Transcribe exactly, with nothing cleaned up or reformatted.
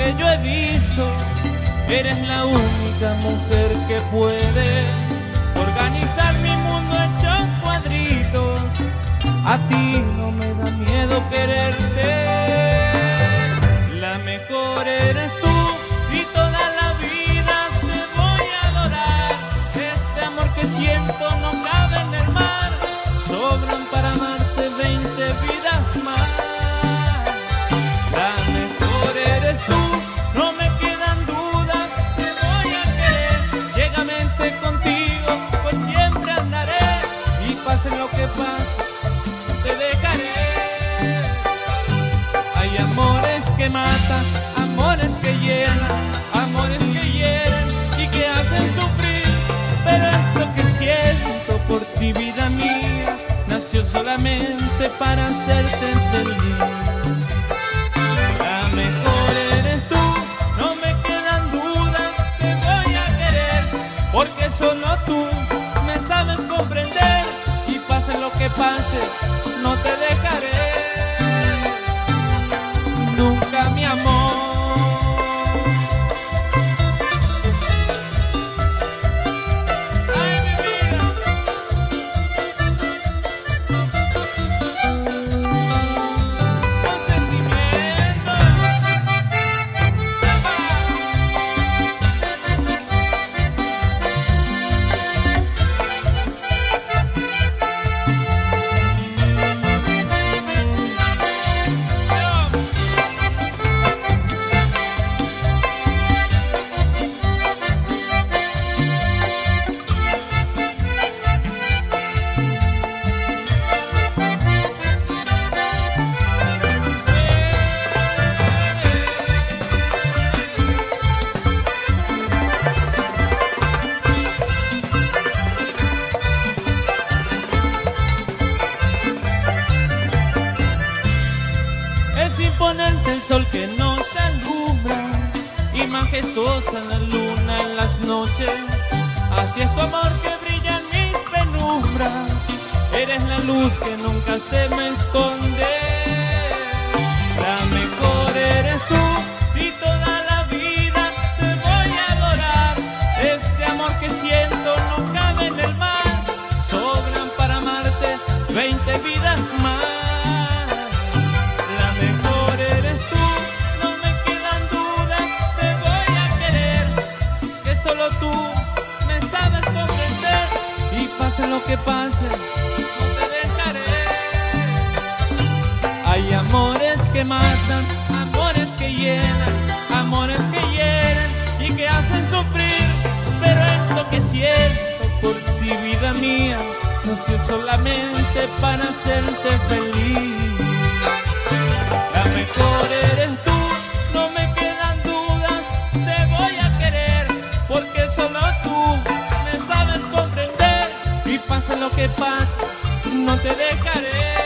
que yo he visto. Eres la única mujer que puede organizar mi mundo hechos cuadritos. A ti no me da miedo quererte. La mejor eres tú y toda la vida te voy a adorar. Este amor que siento no cabe en el mar. Sobran para amarte veinte vidas más. La mejor eres tú, no me quedan dudas, te voy a querer ciegamente contigo, pues siempre andaré y pase lo que pase, te dejaré. Hay amores que matan, amores que llenan, amores que hieren y que hacen sufrir, pero esto que siento por ti, vida mía, nació solamente para hacerte feliz. La mejor eres tú, no me quedan dudas, te voy a querer, porque solo tú me sabes comprender y pase lo que pase, no te dejaré nunca, mi amor. Es imponente el sol que nos alumbra y majestuosa la luna en las noches. Así es tu amor que brilla en mis penumbras. Eres la luz que nunca se me esconde. La mejor eres tú y toda la vida te voy a adorar. Este amor que siento no cabe en el mar. Sobran para amarte veinte vidas más. Solo tú me sabes comprender y pase lo que pase, no te dejaré. Hay amores que matan, amores que llenan, amores que hieren y que hacen sufrir, pero esto que siento por ti, vida mía, nació solamente para hacerte feliz. La mejor eres tú, no me quedan dudas, te voy a querer, porque solo tú me sabes comprender y pase lo que pase, no te dejaré.